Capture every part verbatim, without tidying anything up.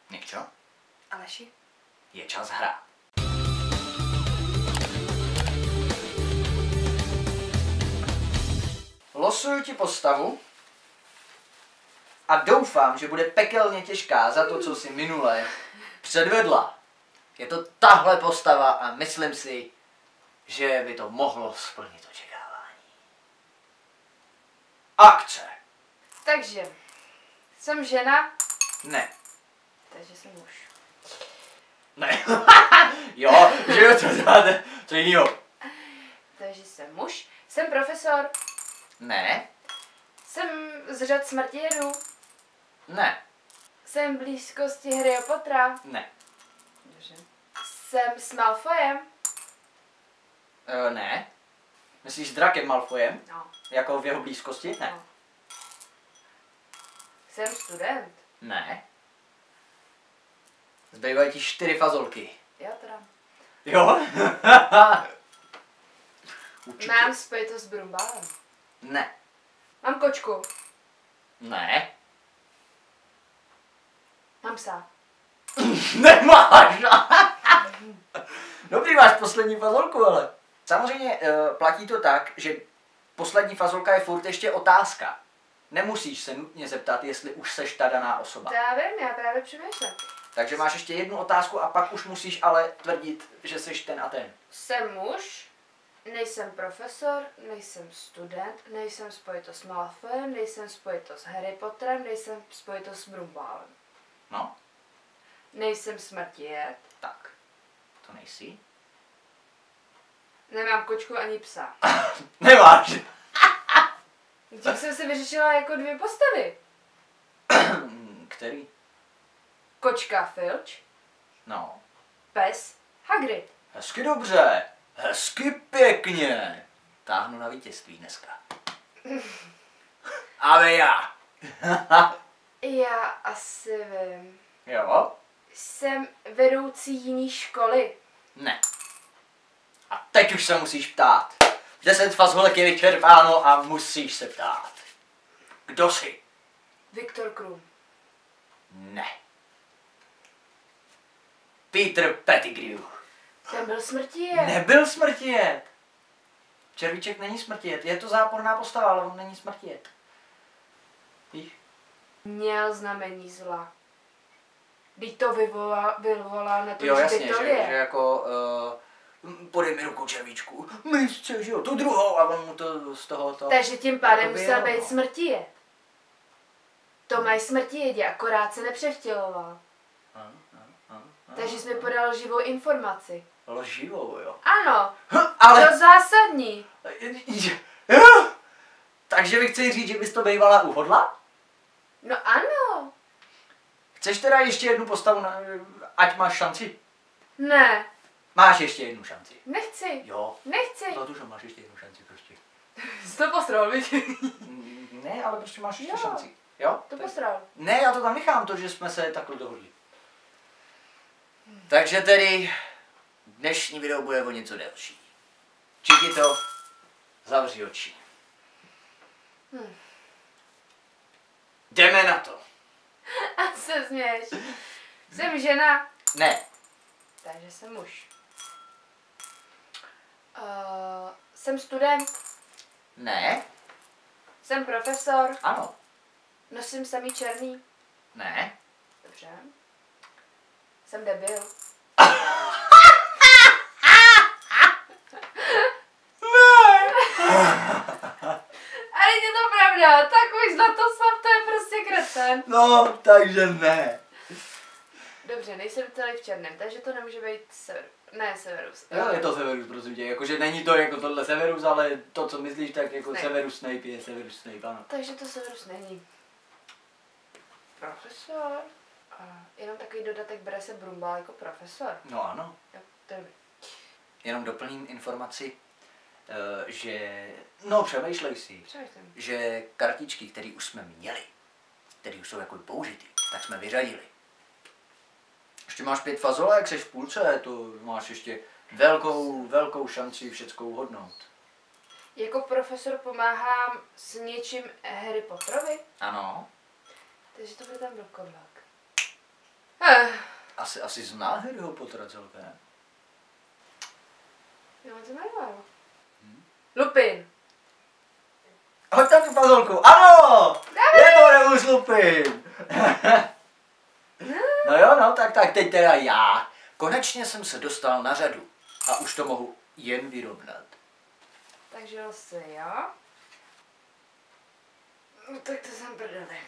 Nikčo? Aleši? Je čas hrát. Losuju ti postavu a doufám, že bude pekelně těžká za to, co si minule předvedla. Je to tahle postava a myslím si, že by to mohlo splnit očekávání. Akce! Takže, jsem žena, Ne. takže jsem muž. Ne. Jo, že jo, to dáte, co jinýho. Takže jsem muž, jsem profesor, Ne. jsem z řad smrtijedů, Ne. jsem v blízkosti Harryho Pottera, Ne. Dobře. Jsem s Malfoyem, E, ne. Myslíš s Drakem Malfoyem? no, Jako v jeho blízkosti? Ne. no. Jsem student, Ne. Zbývají ti čtyři fazolky. jo teda. Jo? Určitě. Mám spojitost s Brumbálem. Ne. Mám kočku, Ne. mám psa. Nemáš! Dobrý, máš poslední fazolku, ale. Samozřejmě e, platí to tak, že poslední fazolka je furt ještě otázka. Nemusíš se nutně zeptat, jestli už seš ta daná osoba. To já vím, já právě přemýšlím. Takže máš ještě jednu otázku a pak už musíš ale tvrdit, že seš ten a ten. Jsem muž, nejsem profesor, nejsem student, nejsem spojitost s Malfoyem, nejsem spojitost s Harry Potterem, nejsem spojitost s Brumbálem. No, Nejsem smrtijet, tak. To nejsi. nemám kočku ani psa. Nemáš. Tím jsem si vyřešila jako dvě postavy. Který? Kočka Filch, No. pes Hagrid. Hezky dobře. Hezky pěkně. Táhnu na vítězství dneska. Ale já. Já asi vím. Jo? Jsem vedoucí jiný školy. Ne. A teď už se musíš ptát. Deset fazolek je vyčerpáno a musíš se ptát. Kdo jsi? Viktor Krum. Ne. Peter Pettigrew. Ten byl smrtijet. Nebyl smrtijet. Červíček není smrtijet. Je to záporná postava, ale on není smrtijet. Víš? Měl znamení zla. Když to vyvolá, vyvolá na to, Jo, že jasně, by že, to že je. jako uh, podej mi ruku červíčku. Mistře, že jo, tu druhou a on mu to z toho to... Takže tím pádem jakoby musel jo, být no. smrtijet. To mají smrtijedě, akorát se nepřevtěloval. Ano, ano, ano, ano. Takže jsi mi podal živou informaci. Lživou, jo. Ano, Ale... to zásadní. Takže mi chci říct, že bys to bývala uhodla? No ano. Chceš teda ještě jednu postavu, na, ať máš šanci? Ne, Máš ještě jednu šanci. nechci. Jo. Nechci. To tu, že máš ještě jednu šanci prostě. Jsi to postral, viď? Mm, Ne, ale prostě máš ještě Jo. šanci. Jo? To Tak- postral. Ne, já to tam nechám, to, že jsme se takhle dohodli. Takže tedy dnešní video bude o něco delší. Čiti to, zavři oči. Hm. Jdeme na to. A se směješ. Jsem žena, Ne. takže jsem muž. Uh, jsem student, Ne. jsem profesor, Ano. nosím samý černý. Ne. Dobře. Jsem debil. Ale je to pravda, takový zlatoslav, to je prostě kretén. No, takže ne. Dobře, nejsem celý v černém, takže to nemůže být sever. Ne, Severus. Jo, je to Severus, prosím tě, jakože není to jako tohle Severus, ale to, co myslíš, tak jako Snape. Severus Snape je Severus Snape, ano. Takže to Severus není. Profesor. A jenom takový dodatek, bere se Brumbál jako profesor. No ano. Jo, to je dobrý. Jenom doplním informaci, eh, že, no přemýšlej si, Přemýšlím. že kartičky, které už jsme měli, které už jsou jako použity, tak jsme vyřadili. Ještě máš pět fazolek, seš v půlce, to máš ještě velkou, velkou šanci všecko uhodnout. Jako profesor pomáhám s něčím Harry Potterovi, Ano. takže to bude ten vlkodlak. Ha, Eh. Asi, asi zná Harryho Pottera celkem. Jo, to jmenovalo. Hmm. Lupin. Hoď tam tu fazolku. Ano! Je to Remus Lupin. No jo, no, tak, tak teď teda já. Konečně jsem se dostal na řadu. A už to mohu jen vyrovnat. Takže vlastně já. No tak to jsem prdeli.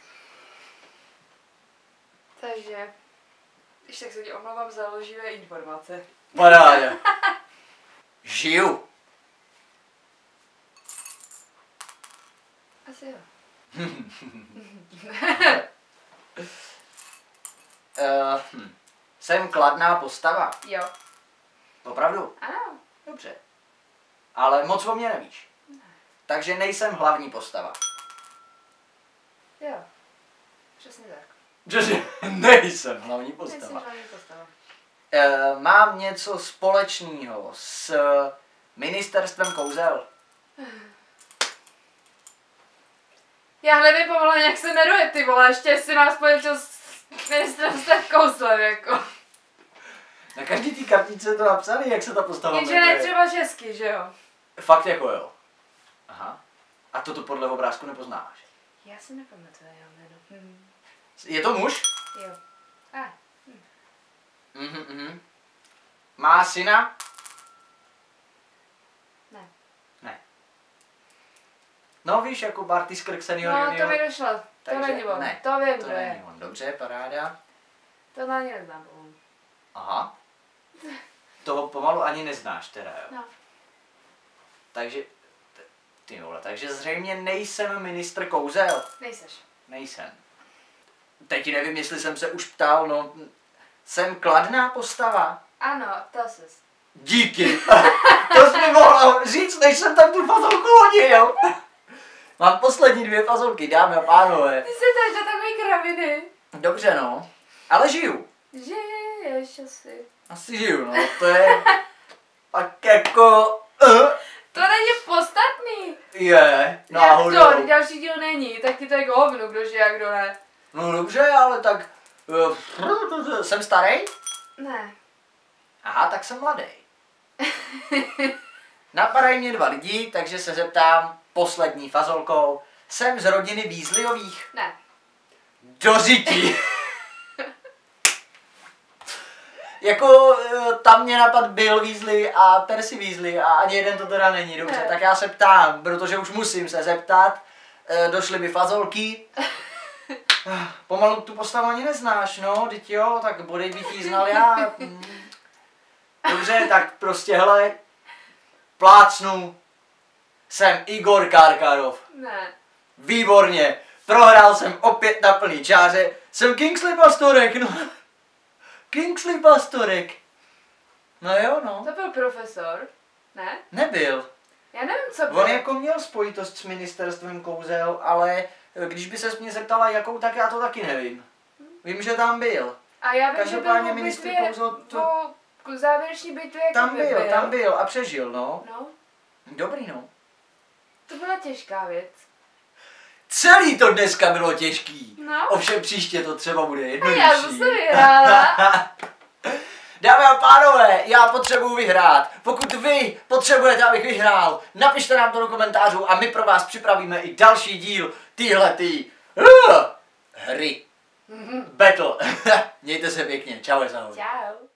Takže, když tak se ti omlouvám za loživé informace. Parádě. Žiju. Asi jo. uh, hm. Jsem kladná postava. Jo. Opravdu? Ano. Dobře. Ale moc o mě nevíš. Takže nejsem hlavní postava. Jo. Přesně tak. Že nejsem hlavní postava. Nejsem hlavní postava. Uh, mám něco společného s ministerstvem kouzel. Já nevím povolení, jak se jmenuje, ty vole, ještě si nás spojil s ministerstvem kouzlem, jako. Na každý té kartičce je to napsané, jak se ta postava Jenže jmenuje. ne třeba česky, že jo? Fakt jako jo. Aha. A to tu podle obrázku nepoznáš. Já si nepamatuju jeho jméno. Hm. Je to muž? Jo. A. Hm. Mhm, mhm. Má syna? Ne. Ne. No víš, jako Barty Skrk senior No, junior. to mi došlo. To Takže není on. ne, To vím, To kdo je. není on. Dobře, paráda. To na ní neznám, on. Aha. Toho pomalu ani neznáš teda, jo. No. Takže, t- ty vole, takže zřejmě nejsem ministr kouzel. Nejseš. Nejsem. Teď nevím, jestli jsem se už ptal, no, jsem kladná postava. Ano, to ses. Díky. To jsi mi mohla říct, než jsem tam tu fazolku hodil. Mám poslední dvě fazolky, dámy a pánové. Ty se dáš do takové kraviny. Dobře, no. Ale žiju. Žiješ asi. Asi žiju, no. To je tak jako... Uh, To není podstatný. je, Jak náhodou. to? Další díl není, tak ti to je hovno, kdo žije a kdo ne. No dobře, ale tak... Uh, jsem starý? Ne. Aha, tak jsem mladý. Napadají mě dva lidi, takže se zeptám poslední fazolkou. Jsem z rodiny Weasleyových. Ne. Do řití. Jako eh, tam mě napad Bill Weasley a Percy Weasley a ani jeden to teda není, dobře, Ne. tak já se ptám, protože už musím se zeptat. Eh, došly mi fazolky. Eh, Pomalu tu postavu ani neznáš, no, teď jo, tak bodej bych jí znal já. Hmm. Dobře, tak prostě hele, plácnu. Jsem Igor Karkarov. Ne. Výborně, prohrál jsem opět na plný čáře. Jsem Kingsley Pastorek, no. Kingsley Pastorek. No jo, no. To byl profesor. Ne? Nebyl. Já nevím, co byl. On jako měl spojitost s ministerstvem kouzel, ale když by se mě zeptala jakou, tak já to taky nevím. Vím, že tam byl. A já vím, že Každopádně byl v ministr bitvě, kouzlo to- po k závěrečný bitvě, jak Tam by byl, tam byl a přežil, no. No, Dobrý, no. to byla těžká věc. Celý to dneska bylo těžký. No. Ovšem příště to třeba bude A jednodušší. já zase vyhrála. Dámy a pánové, já potřebuji vyhrát. Pokud vy potřebujete, abych vyhrál, napište nám to do komentářů a my pro vás připravíme i další díl týhletý uh, hry. Battle. Mějte se pěkně. Čau, ahoj. Čau.